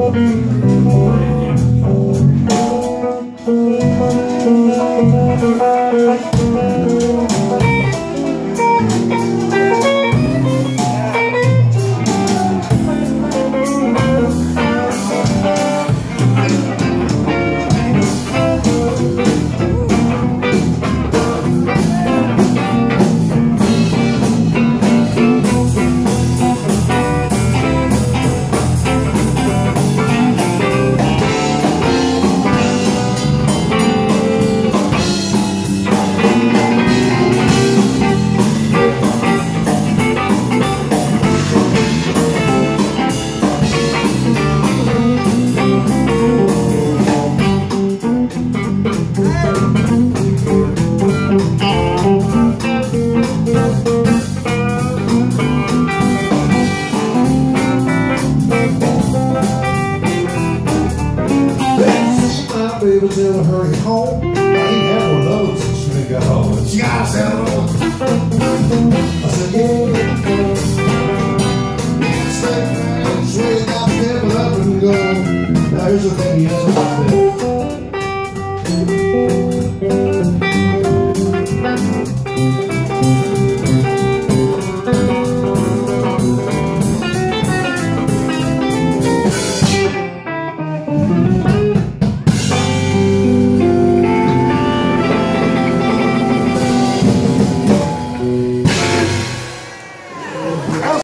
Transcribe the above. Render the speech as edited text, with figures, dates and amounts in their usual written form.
Baby, tell her hurry home. I ain't had no love since she done got home. She got herself on. I said, yeah. Straight, got to step up and go. Now here's the thing, yes.